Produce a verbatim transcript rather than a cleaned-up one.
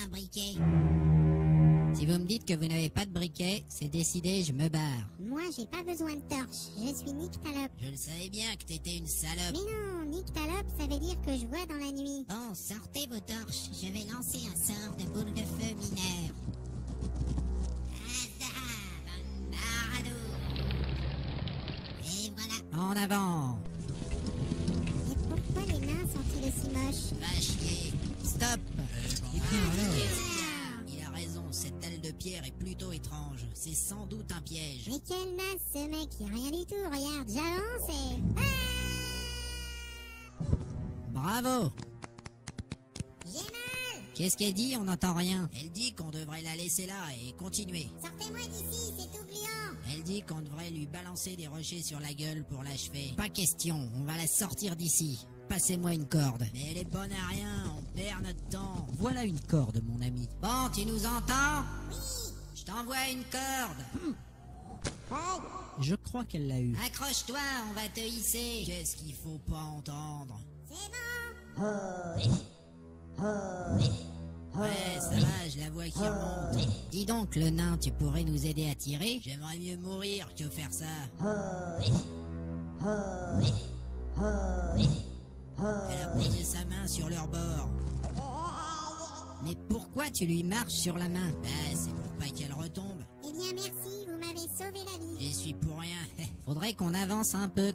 un briquet. Si vous me dites que vous n'avez pas de briquet, c'est décidé, je me barre. Moi, j'ai pas besoin de torche. Je suis Nyctalope. Je le savais bien que t'étais une salope. Mais non, Nyctalope, ça veut dire que je vois dans la nuit. Bon, sortez vos torches. Je vais lancer un sort de boule de feu mineur. Et voilà. En avant. Et pourquoi les nains sont-ils aussi moches? Va chier. Stop. Eh ben, Il a raison, cette aile de pierre est plutôt étrange. C'est sans doute un piège. Mais quel naze ce mec, y a rien du tout, regarde, j'avance et... Ah, Bravo. j'ai mal! Qu'est-ce qu'elle dit? On n'entend rien. Elle dit qu'on devrait la laisser là et continuer. Sortez-moi d'ici, c'est tout gluant! Elle dit qu'on devrait lui balancer des rochers sur la gueule pour l'achever. Pas question, on va la sortir d'ici. Passez-moi une corde. Mais elle est bonne à rien, on perd notre temps. Voilà une corde, mon ami. Bon, tu nous entends? Oui! Je t'envoie une corde. je crois qu'elle l'a eu. Accroche-toi, on va te hisser. Qu'est-ce qu'il faut pas entendre? C'est bon! Ouais, ça va, je la vois qui remonte. Dis donc, le nain, tu pourrais nous aider à tirer? J'aimerais mieux mourir que faire ça. Elle a posé sa main sur leur bord. Mais pourquoi tu lui marches sur la main? Bah, c'est pour pas qu'elle retombe. Eh bien merci, vous m'avez sauvé la vie. J'y suis pour rien. Faudrait qu'on avance un peu.